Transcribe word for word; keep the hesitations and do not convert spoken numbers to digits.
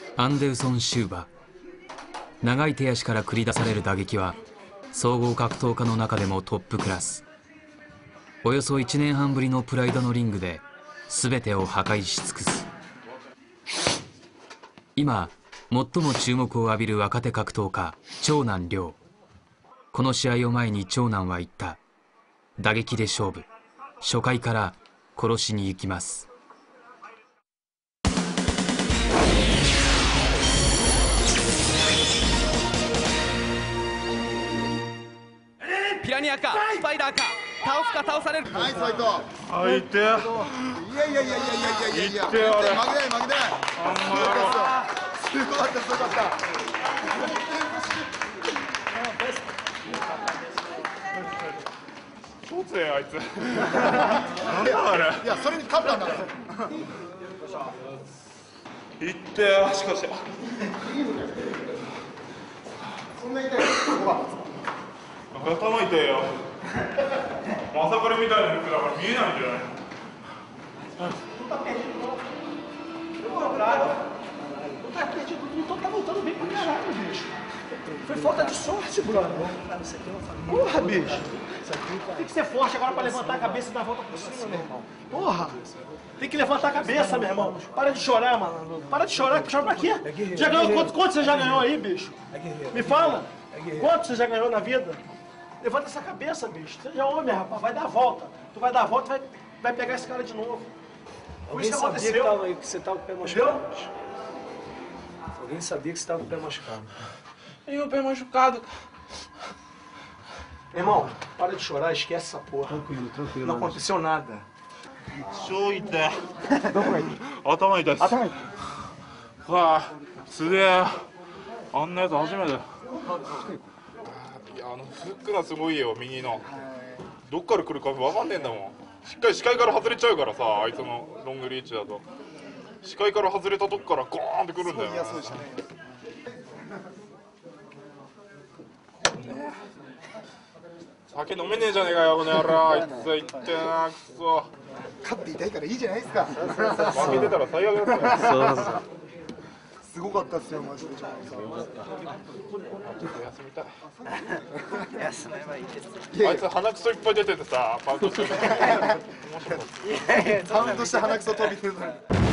アンデルソン・シューバ。長い手足から繰り出される打撃は総合格闘家の中でもトップクラス。およそいちねんはんぶりのプライドのリングで全てを破壊し尽くす。今最も注目を浴びる若手格闘家長男亮。この試合を前に長男は言った。打撃で勝負。初回から殺しに行きます。 ピラニアかスパイダーか、倒すか倒される。 ナイスファイト。 あ、いって。いやいやいやいやいやいやいやいや。 いってよ。 負けない負けない。 あんまやろ。 すごかったすごかった。 超強いあいつ。なんだあれ。 いやそれに勝ったんだから。 いってよ。しかし。 そんな痛い。すごかった。 頭痛いよ。まさかれみたいな服だから見えないんじゃない？ Tá perdido, o Vitor tá voltando bem pra caralho, bicho. Foi falta de sorte, brother. Porra, bicho. Tem que ser forte agora pra levantar a cabeça e dar a volta por cima, meu irmão. Porra. Tem que levantar a cabeça, meu irmão. Para de chorar, mano. Para de chorar. Chora pra quê? Já ganhou quanto, quanto você já ganhou aí, bicho? Me fala. Quanto você já ganhou na vida? Levanta essa cabeça, bicho. Seja homem, rapaz. Vai dar a volta. Tu vai dar a volta e vai, vai pegar esse cara de novo. Foi isso que aconteceu. Que, tava, que você tava com o pé machucado. Alguém sabia que você tava com o pé machucado. E o pé machucado. Irmão, para de chorar, esquece essa porra. Tranquilo, tranquilo. Não aconteceu nada. 超痛い。頭痛いっす。頭痛い。わあ、すげえ。あんなやつ初めて。いや、あのフックがすごいよ、右の。どっから来るか分かんねえんだもん。しっかり視界から外れちゃうからさ、あいつのロングリーチだと。視界から外れたとこからゴーンってくるんだよ。そうでしたね。酒飲めねえじゃねえかよ、この野郎。あいつ言ってな、くそ。 勝って痛いからいいじゃないですか。 負けてたら最悪だったよ。そうそう。 すごかったっすよ、マジで。 休みたい。 休めばいいけど。 あいつ鼻くそいっぱい出ててさ、パウトして。面白かった。 パウンドして鼻くそ飛び出てた。